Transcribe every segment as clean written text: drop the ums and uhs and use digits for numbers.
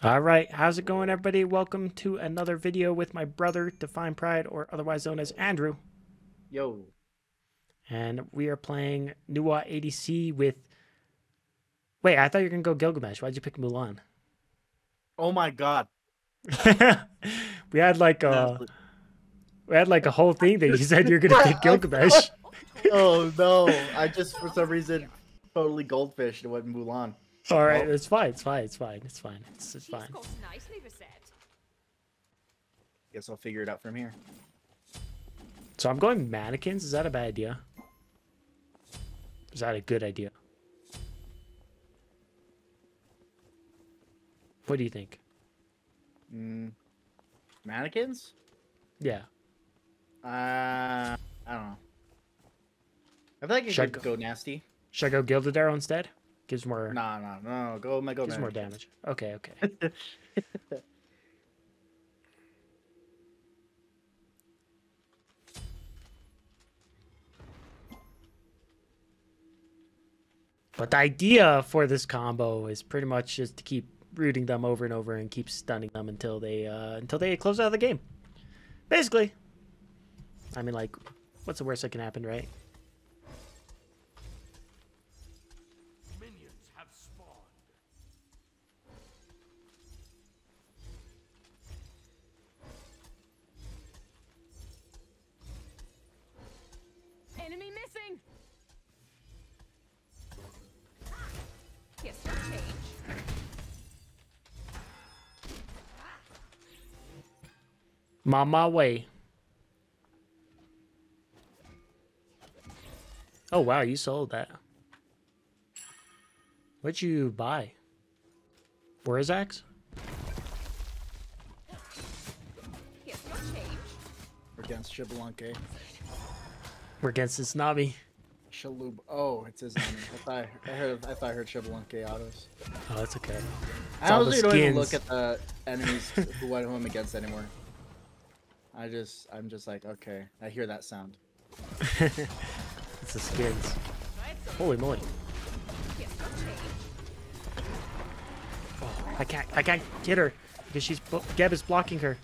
All right, how's it going, everybody? Welcome to another video with my brother, Define Pride, or otherwise known as Andrew. Yo. And we are playing Nuwa ADC with... Wait, I thought you were going to go Gilgamesh. Why'd you pick Mulan? Oh my god. we had like a whole thing that you said you're going to pick Gilgamesh. Oh no, I just for some reason totally goldfished and went Mulan. All right, it's fine. It's fine. It's fine. Guess I'll figure it out from here. So I'm going mannequins. Is that a bad idea? Is that a good idea? What do you think? Mannequins? Yeah. I don't know. I feel like it should go nasty. Should I go Gilded Arrow instead? Gives more. No. Go gives more damage. Okay. But the idea for this combo is pretty much just to keep rooting them over and over and keep stunning them until they close out the game. Basically. I mean, like, what's the worst that can happen, right? Minions have spawned. Enemy missing. Yes, no change. My way. Oh wow, you sold that. What'd you buy? Borazax? Yes, no change. We're against Shibalunke. We're against this Navi. Shalub. Oh, it's his name. I thought I heard Shibalunke autos. Oh, that's okay. I honestly don't even look at the enemies who I'm against anymore. I'm just like, okay, I hear that sound. It's the skins. Holy moly. Yes, no change. Oh, I can't get her because Geb is blocking her.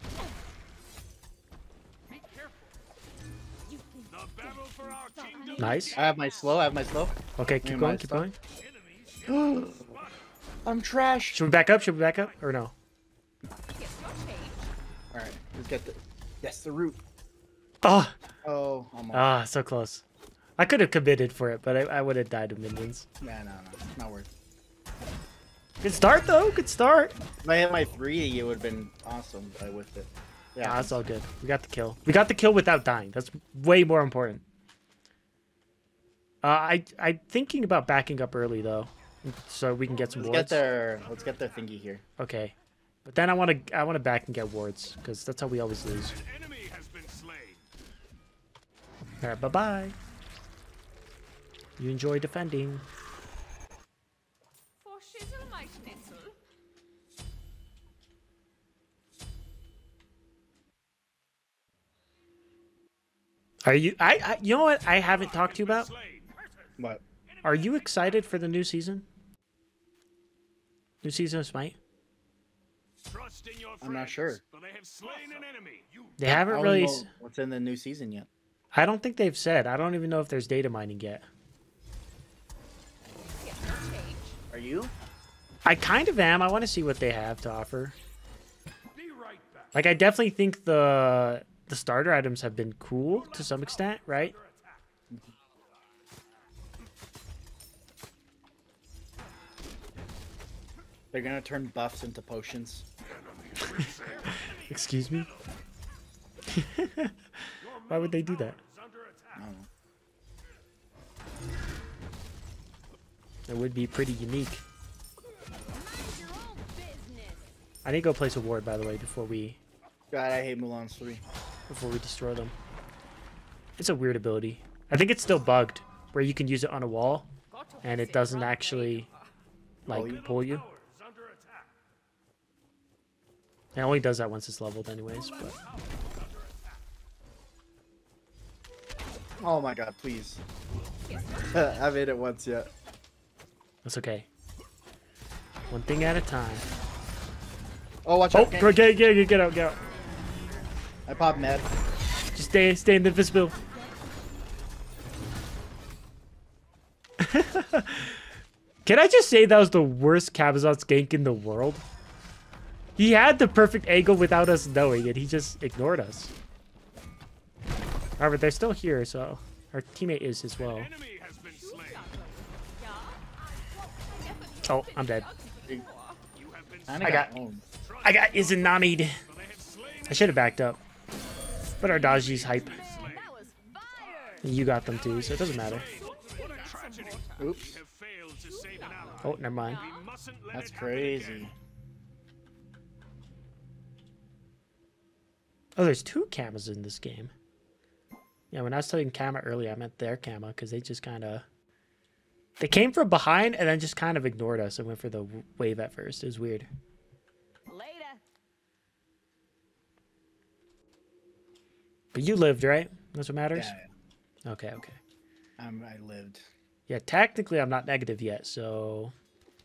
Be careful. The battle for our kingdom. Nice. I have my slow. Okay, keep going. Enemies. I'm trash. Should we back up? Or no? Yes, no change. Alright, let's get the... Yes, the root. Oh, Almost. so close. I could have committed for it, but I would have died to minions. No, not worth. Good start, though. Good start. If I had my 3, it would have been awesome if I whiffed it. Yeah, Nah, that's all good. We got the kill. We got the kill without dying. That's way more important. I'm thinking about backing up early though, so we can get some wards. Let's get their thingy here. Okay, but then I want to back and get wards because that's how we always lose. An enemy has been slain. All right, bye. You enjoy defending. For shizzle my schnitzel. Are you? You know what? I haven't talked to you about. What? Are you excited for the new season? New season of Smite? Trust in your friends, I'm not sure. but they have slain an enemy. They haven't I don't really. know what's in the new season yet? I don't think they've said. I don't even know if there's data mining yet. Yes, no change. Are you? I kind of am. I want to see what they have to offer. Be right back. Like, I definitely think the starter items have been cool to some extent, right? They're gonna turn buffs into potions. Excuse me? Why would they do that? I don't know. It would be pretty unique. Mind your own business. I need to go place a ward, by the way, before we God, I hate Mulan's 3. destroy them. It's a weird ability. I think it's still bugged, where you can use it on a wall, and it doesn't actually, like, pull you. It only does that once it's leveled anyways, but... Oh my god, please. I made it once yet. That's okay. One thing at a time. Oh, watch Oh, out. get out. I popped med. Just stay in the invisible. Can I just say that was the worst Cabazot's gank in the world? He had the perfect angle without us knowing, and he just ignored us. However, they're still here, so our teammate is as well. Enemy has been slain. Oh, I'm dead. You have been And I got Izanami'd. I should have backed up. But our Daji's hype. That was fire. You got them too, so it doesn't matter. What a tragedy. Oops. We have failed to save an ally. Oh, never mind. We mustn't let That's it happen crazy. again. Oh, there's two Kamas in this game. Yeah, when I was telling Kama earlier, I meant their Kama because they just kind of... They came from behind and then just kind of ignored us and went for the wave at first. It was weird. Later. But you lived, right? That's what matters? Yeah, Okay. I lived. Yeah, technically I'm not negative yet, so...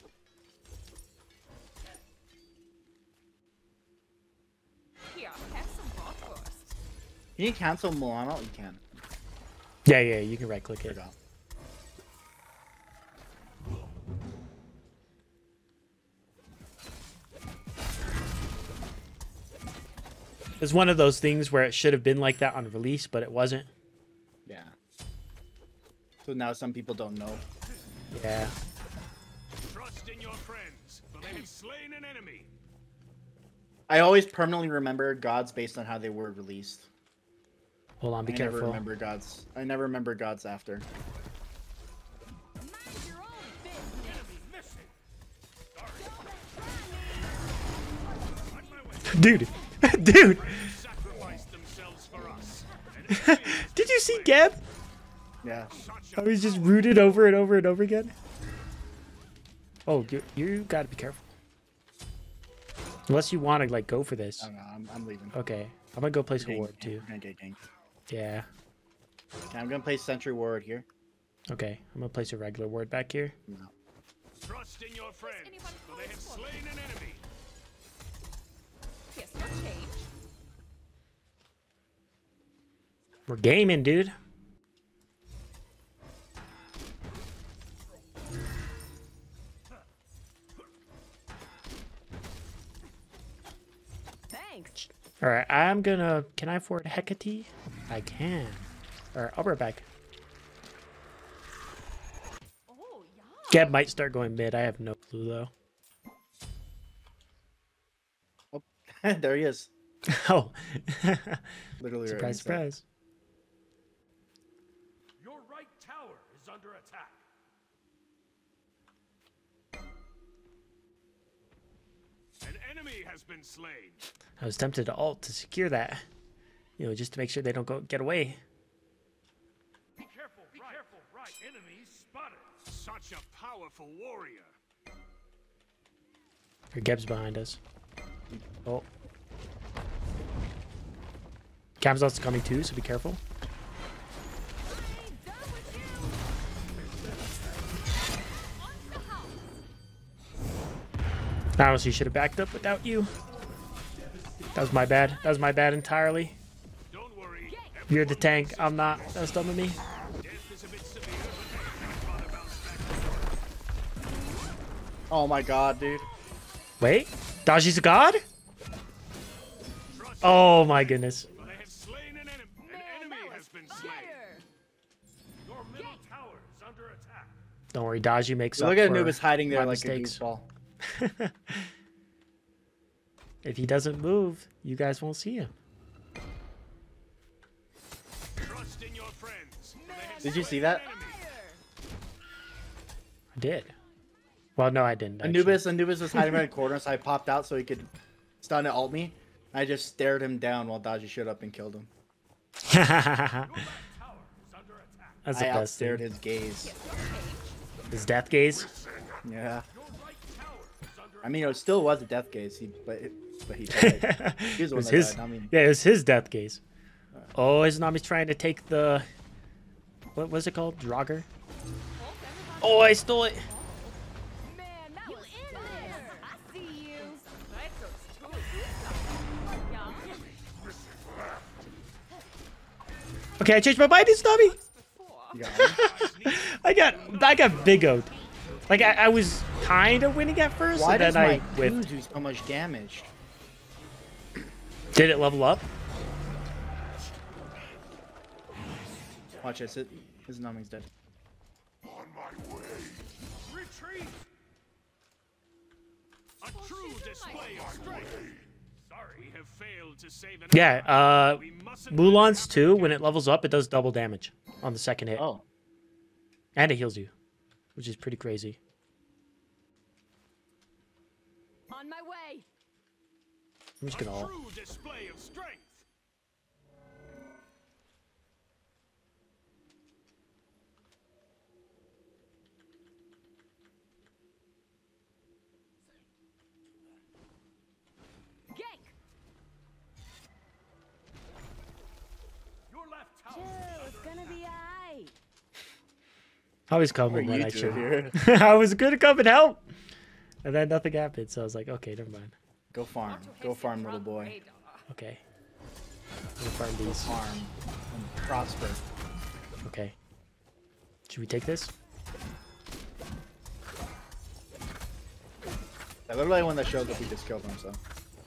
Here, have some bratwurst. Can you cancel Milano? You can. Yeah, you can right-click There it. you go. It's one of those things where it should have been like that on release, but it wasn't. Yeah. So now some people don't know. Yeah. Trust in your friends, for they have slain an enemy. I always permanently remember gods based on how they were released. Hold on, be I careful. never remember gods. I never remember gods after. Mind your own business. Missing. Dude! Dude! Sacrificed themselves for us. Did you see Gab? Yeah. How he's just rooted over and over and over again? Oh, you gotta be careful. Unless you want to, like, go for this. I don't know. I'm leaving. Okay. I'm gonna go place a Gank. ward, too. We're gonna get ganked. Yeah. Okay, I'm gonna place Sentry Ward here. Okay. I'm gonna place a regular ward back here. No. Trust in your friends, for they have slain an enemy. Here's your change. We're gaming, dude. Thanks. Alright, I'm gonna... Can I afford Hecate? I can. Alright, I'll be right back. Oh, yeah. Gab might start going mid. I have no clue, though. Oh, there he is. Oh. Literally. right Surprise, inside. surprise. Your right tower is under attack. An enemy has been slain. I was tempted to ult to secure that. You know, just to make sure they don't get away. Be careful, right. Enemies spotted. Such a powerful warrior. Your Geb's behind us. Oh. Camzot's coming too, so be careful. Done with you. On the house. I honestly should have backed up without you. That was my bad. That was my bad entirely. Don't worry. You're the tank. I'm not. That's dumb of me. Death is a bit severe, but rather bounce back. Oh my god, dude. Wait. Daji's a god? Oh my goodness. They have slain an enemy. An enemy has been slain. Fire. Your middle tower is under attack. Don't worry, Daji makes up Look at for Anubis hiding there my like mistakes. a goofball. If he doesn't move, you guys won't see him. Trust in your friends. for they have Did you slain see that? an enemy. I did. Well, no, I didn't. actually. Anubis was hiding right in the corner, so I popped out so he could stun and ult me. I just stared him down while Daji showed up and killed him. That's Tower is under attack. the I best outstared thing. his gaze. His death gaze. Yeah. Your right tower is under I mean, it still was a death gaze, but he died. He was It the one was that his, died. I mean, yeah, it was his death gaze. Oh, his Nami's trying to take the... What was it called? Draugr? Oh, I stole it. Man, that was in there. I see you. Okay, I changed my mind, Snobby. Before. You got it? I got big O'd. Like I was kind of winning at first, Why and does then my I whiffed. 2 do so much damage? Did it level up? Watch this. His numbing's dead. Retreat! A true display of strength. Sorry, have failed to save an ally. Yeah. We mustn't Mulan's too. When it levels up, it does double damage on the second hit, Oh. and it heals you, which is pretty crazy. On my way. I'm just gonna ult. true display of strength. Gank. Your left tower. Chill, it's gonna be alright. I was What are coming when you I doing should. here? I was gonna come and help, and then nothing happened. So I was like, okay, never mind. Go farm. Go farm, little boy. Okay. I'm gonna farm these. Farm. And prosper. Okay. Should we take this? I literally one that shows up, he just killed him, so.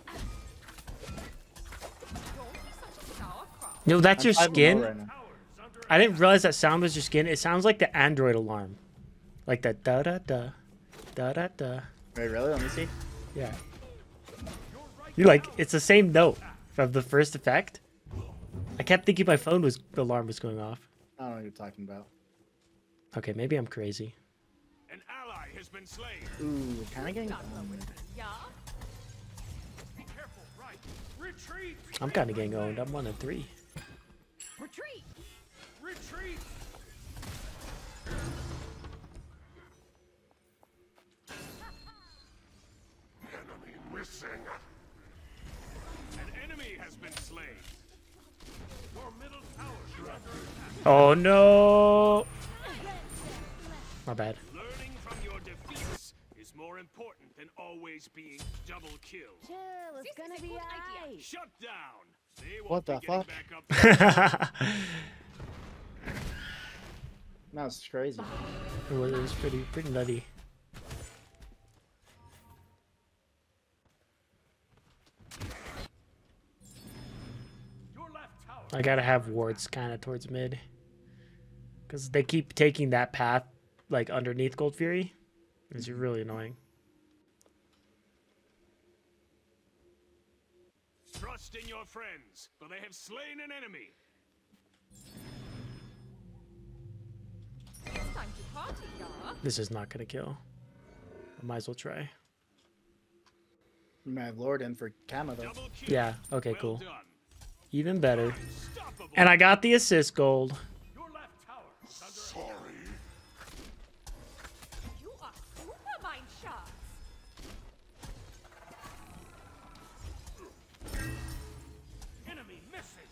Don't be such a sauerkraut. No, that's your I'm 5-0 skin. right now. I didn't realize that sound was your skin. It sounds like the Android alarm, like that da da da, da da da. Wait, really? Let me see. Yeah. You like it's the same note from the first effect. I kept thinking my phone was the alarm was going off. I don't know what you're talking about. Okay, maybe I'm crazy. An ally has been slain. Ooh, kind of getting. Yeah? Be careful, right. Retreat. I'm kind of getting owned. I'm 1-3. Retreat. Retreat. Enemy missing. An enemy has been slain. Your middle tower is under attack. Oh no! My bad. Learning from your defeats is more important than always being double killed. Chill, it's gonna be alright. Shut down. They won't What be the getting fuck? back up. No, it's crazy. It was pretty nutty. Your left tower. I gotta have wards kind of towards mid, because they keep taking that path like underneath Gold Fury. It's really annoying. Trust in your friends, for they have slain an enemy. It's time to party, yeah? This is not gonna kill. I might as well try. You might have Lord in for Kama though. Double kill. Yeah. Okay. Well Cool. done. Even better. Unstoppable. And I got the assist gold. Your left tower is under attack. You are super mind shots. Enemy missing.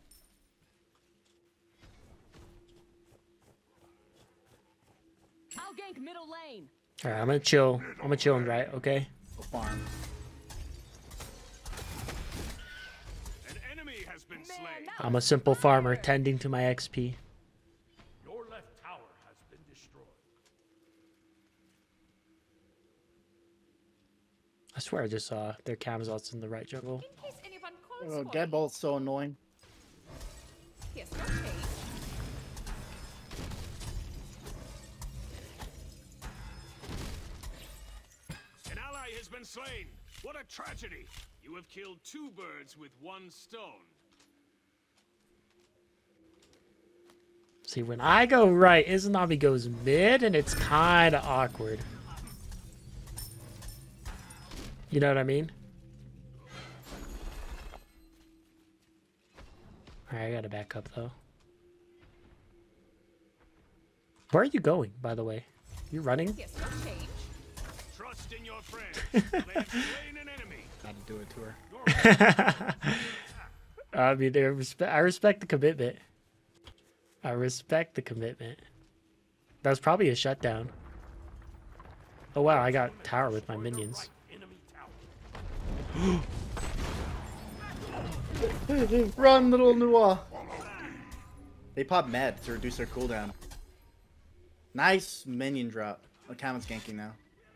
I'll gank middle lane. All right. I'm gonna chill. I'm gonna chill and right. Okay. Go farm. An enemy has been slain. that I'm a was simple farmer fire. tending to my XP. Your left tower has been destroyed. I swear I just saw their Camazots in the right jungle. In case anyone calls Oh, for Dead me. Bolt's so annoying. Here's your change. An ally has been slain. What a tragedy. You have killed 2 birds with 1 stone. See, when I go right, Izanami goes mid, and it's kind of awkward. You know what I mean? Alright, I gotta back up, though. Where are you going, by the way? You running? Here's your change. Trust in your friends. For they have slain an enemy. Gotta do it to her. I mean, I respect the commitment. I respect the commitment. That was probably a shutdown. Oh wow, I got tower with my minions. Enemy tower. Run, little Noah. They pop med to reduce their cooldown. Nice minion drop. Oh, Carmen's ganking now.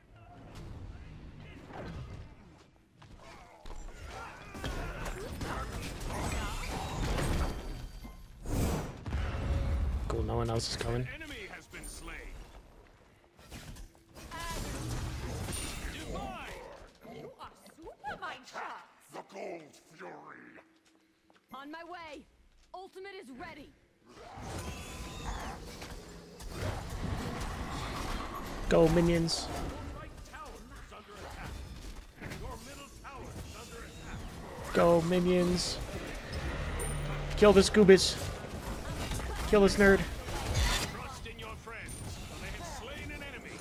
Cool, no one else is coming. Enemy has been slain. You are super mine shots. The Gold Fury. On my way. Ultimate is ready. Go, minions. Your right tower is under attack. Your middle tower is under attack. Go, minions. Kill the Scoobas. Kill this nerd. Trust in your friends. They have slain an enemy.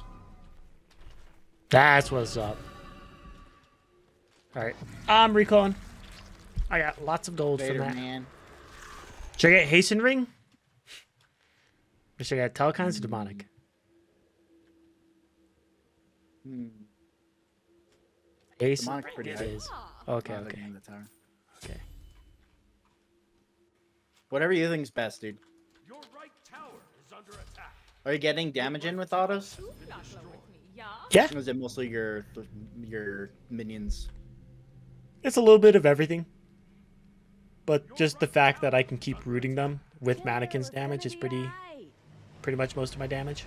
That's what's up. Alright. I'm recalling. I got lots of gold Vader, from that. man. Should I get Hasten Ring? Or should I get Telekinds or Demonic? Hasten Demonic's Ring pretty it high. is. Okay, Oh, okay. in the tower. Okay. Whatever you think's best, dude. Your right tower is under attack. Are you getting damage in with autos? You not slow with me, yeah? Yeah, Or is it mostly your minions? it's a little bit of everything. But just the fact that I can keep rooting them with mannequins damage is pretty much most of my damage.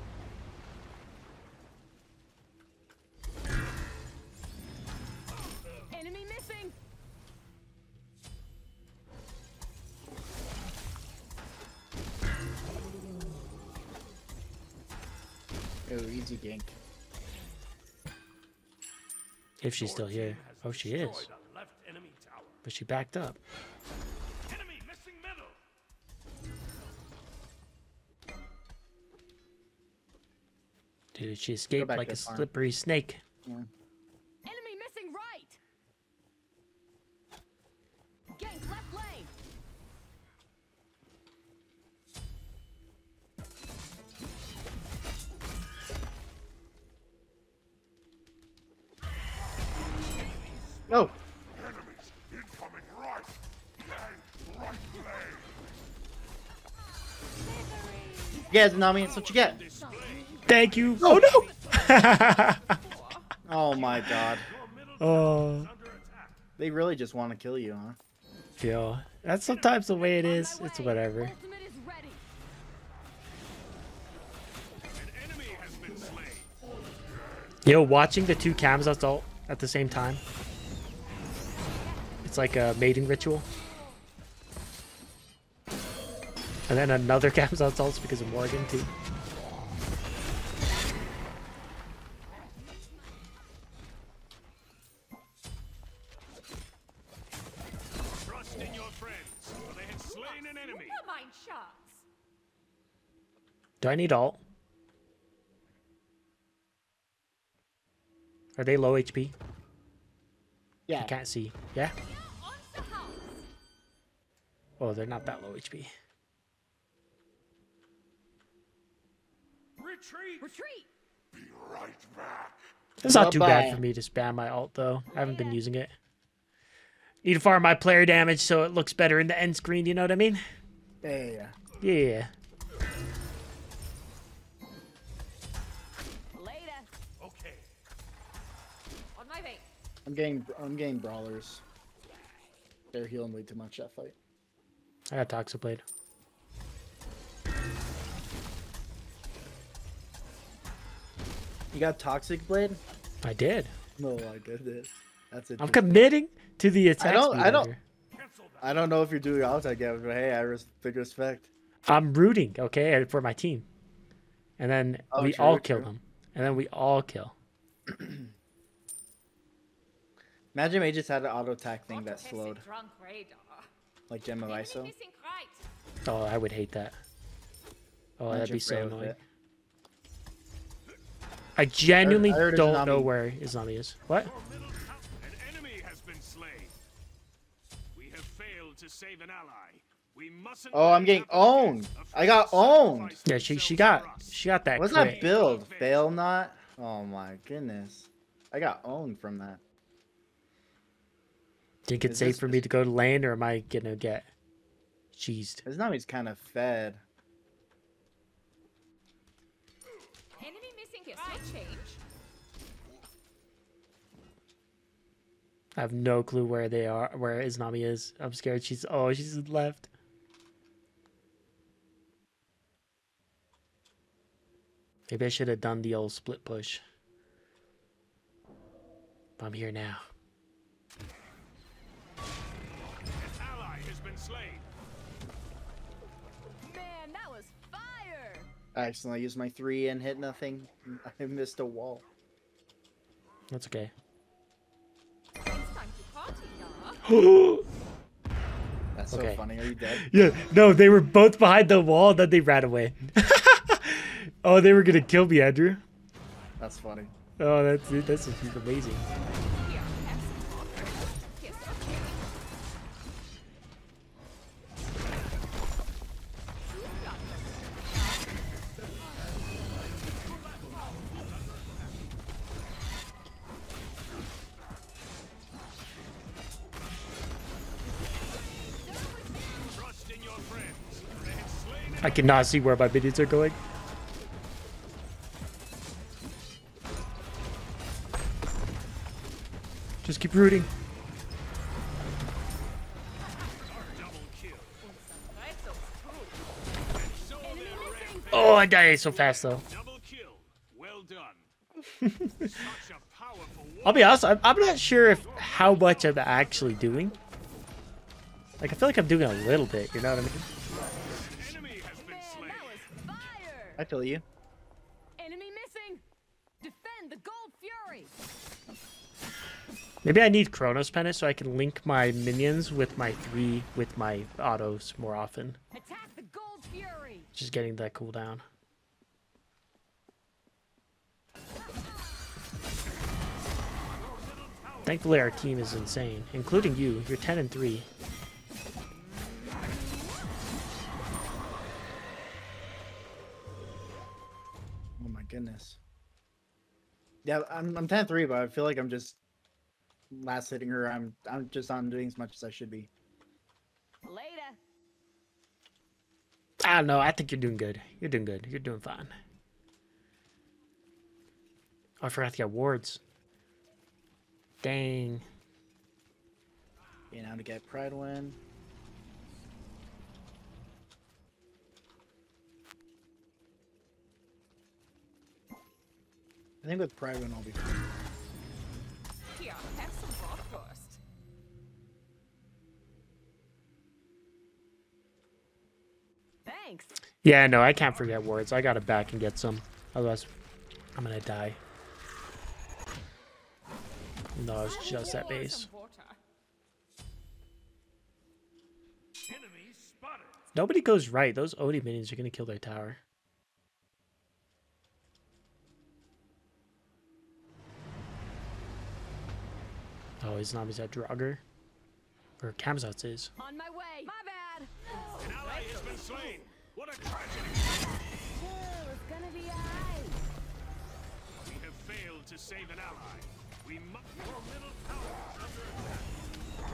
Enemy missing. Oh, easy gank. If she's still here. Oh, she is. Destroyed a left enemy tower. But she backed up. Enemy missing middle. Dude, she escaped back like to a farm. slippery snake. Yeah. Enemy missing right. Gank left lane. Oh, Enemies incoming right. Gang right lane. you guys know me. That's what you get. Thank you. Oh no! Oh my god. Oh, They really just want to kill you, huh? yo, that's sometimes the way it is. It's whatever. Ultimate is ready. An enemy has been slain. Yo, watching the two cams assault at the same time. It's like a mating ritual. And then another cams assaults because of Morgan too. Trust in your friends. They have slain an enemy. Super mine shots. Do I need alt? Are they low HP? Yeah. I can't see. Yeah? On the house. Oh, they're not that low HP. Retreat. Retreat. Be right back. It's not too bad Bye-bye. for me to spam my alt though. I haven't been using it. Need to farm my player damage so it looks better in the end screen, you know what I mean? Yeah. Yeah. Later. Okay. On my way. I'm getting brawlers. They're healing way too much that fight. I got Toxoblade. You got Toxic Blade? I did. Oh my goodness. That's it. I'm committing to the attack don't- speed I don't- here. Cancel that. I don't know if you're doing auto again, but hey, big respect. I'm rooting, okay, for my team. And then Oh, we true, all kill true. them. And then we all kill. Imagine they just had an auto attack thing Got that to slowed, visit drunk radar. like Gem of Enemy ISO. missing right. Oh, I would hate that. Oh, that'd be so Frey with annoying. it. I genuinely I heard don't Izanami- know where Izanami is. What? Your middle tower. An enemy has been slain. We have failed to save an ally. We mustn't. Oh, I'm getting owned. I got owned. Yeah, she got that What's crit. that build? Fail not? Oh my goodness. I got owned from that. Think it's Is safe this- for me to go to lane, or am I gonna get Cheesed. His Nami's kind of fed. Enemy missing here. Slight change. I have no clue where they are, where Izanami is. I'm scared she's left. Maybe I should have done the old split push. But I'm here now. An ally has been slain. Man, that was fire. I accidentally used my 3 and hit nothing. I missed a wall. That's okay. It's time to party, yeah. That's Okay. so funny. Are you dead? Yeah, no, they were both behind the wall, then they ran away. Oh, they were gonna kill me, Andrew. That's funny. Oh, that's amazing. Here, have some water. Yes, okay. You've got them. Trust in your friends. They have slain I cannot see where my minions are going. Just keep rooting. double kill. So Enemy they're missing. Oh, I died so fast though. double kill. Well done. Such a powerful I'll be honest, I'm not sure if how much I'm actually doing. Like, I feel like I'm doing a little bit, you know what I mean? enemy has been Man, slain. that was fire. I feel you. Enemy missing. Defend the gold fury. Maybe I need Chronos Pennant so I can link my minions with my autos more often. Attack the gold fury. Just getting that cooldown. Thankfully, our team is insane, including you. You're 10 and 3. Oh my goodness. Yeah, I'm 10-3, but I feel like I'm just last hitting her. I'm just not doing as much as I should be. Later. I don't know. I think you're doing good. You're doing good. You're doing fine. Oh, I forgot to get wards. Dang. You know, to get Pride win. I think with Pride win I'll be fine. Here, have some bratwurst. Thanks. Yeah, no, I can't forget wards. I gotta back and get some. Otherwise, I'm gonna die. No, it's just that Pour base. some water. Enemy spotted. Nobody goes right. Those Odie minions are gonna kill their tower. Oh, his Nami's at Draugr. Or Kamzat's is. On my way. My bad. An ally has been slain. What a tragedy. Oh, it's gonna be alright. We have failed to save an ally. We must. Your middle tower is under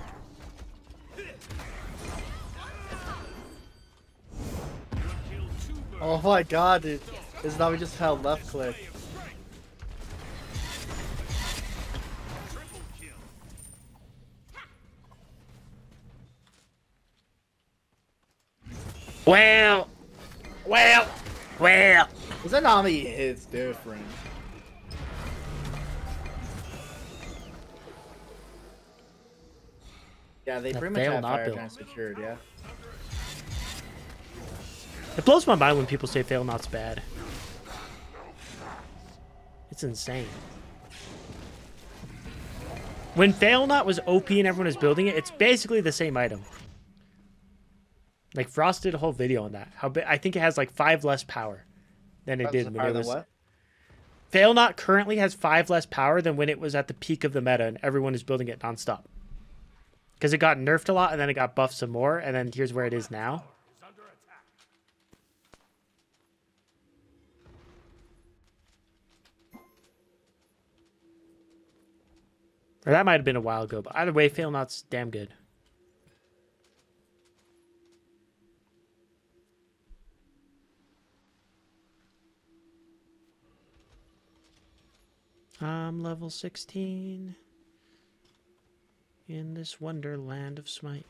attack. You have killed 2 birds. Oh my god, dude. This Nami just held left click. Display of strength. Triple kill. Well. This Nami is different. Yeah, they That pretty much failed have not fire built. kind of secured, yeah. It blows my mind when people say fail not's bad. It's insane. When fail not was OP and everyone was building it, it's basically the same item. Like Frost did a whole video on that. I think it has like 5 less power than it did when Higher it than was. what? Fail not currently has 5 less power than when it was at the peak of the meta and everyone is building it nonstop. Because it got nerfed a lot and then it got buffed some more and then here's where it is now. Is under attack. Or that might have been a while ago, but either way, fail not's damn good. I'm level 16 in this wonderland of Smite.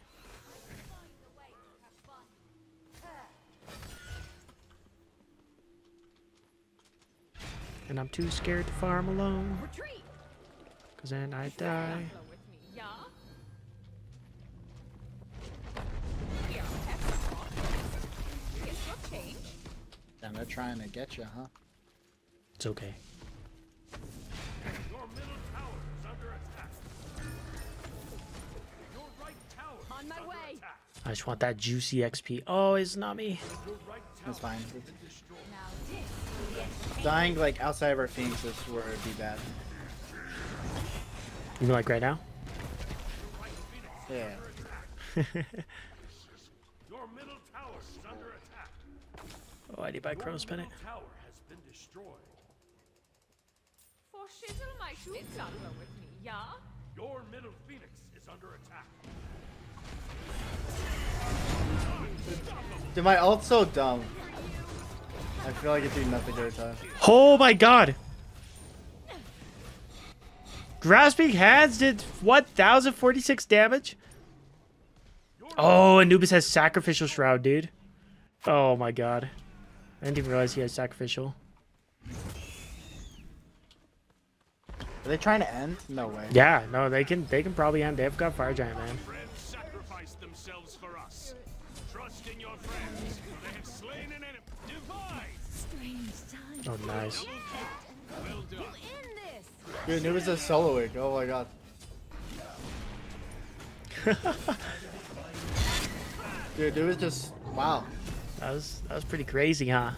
And I'm too scared to farm alone. Retreat. Cause then I die. With me, yeah? Guess you'll change. Damn, they're trying to get you, huh? It's okay. Your middle tower is under attack. Your right tower On is my under way. attack. I just want that juicy XP. Oh, it's not me. Your right tower That's fine. has been destroyed. Now this. Dying like outside of our Phoenix is where it'd be bad. You mean like right now? Yeah. Your middle tower is under attack. Oh, I need my Your Chronos Pennant. middle tower has been destroyed. For shizzle my shoe with me, yeah? Your middle phoenix is under attack. Dude, my ult's so dumb. I feel like it's doing nothing every time. Oh my god! Grasping Hands did, what, 1,046 damage? Oh, Anubis has Sacrificial Shroud, dude. Oh my god. I didn't even realize he had Sacrificial. Are they trying to end? No way. Yeah, no, they can probably end. They've got Fire Giant, man. Friends sacrifice themselves for us. Trust in your friends, for they have slain an enemy. Divide. Strange time. Oh, nice. Well done. In this. Dude, it was a soloing. Oh my god. Dude, it was just wow. That was pretty crazy, huh?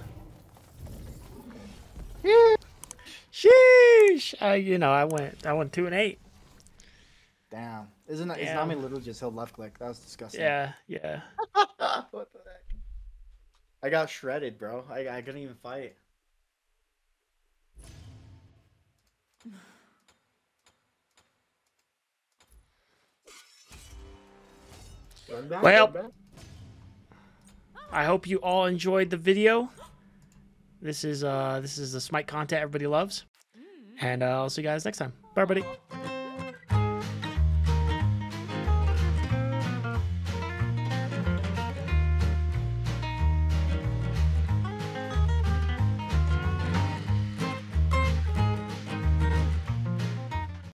Sheesh! You know, I went 2-8. Damn. Isn't that? It's Damn. not me. Literally just held left click. That was disgusting. Yeah, yeah. What the heck? I got shredded, bro. I couldn't even fight. Run back, Well, run back. I hope you all enjoyed the video. This is the Smite content everybody loves. And I'll see you guys next time. Bye, buddy.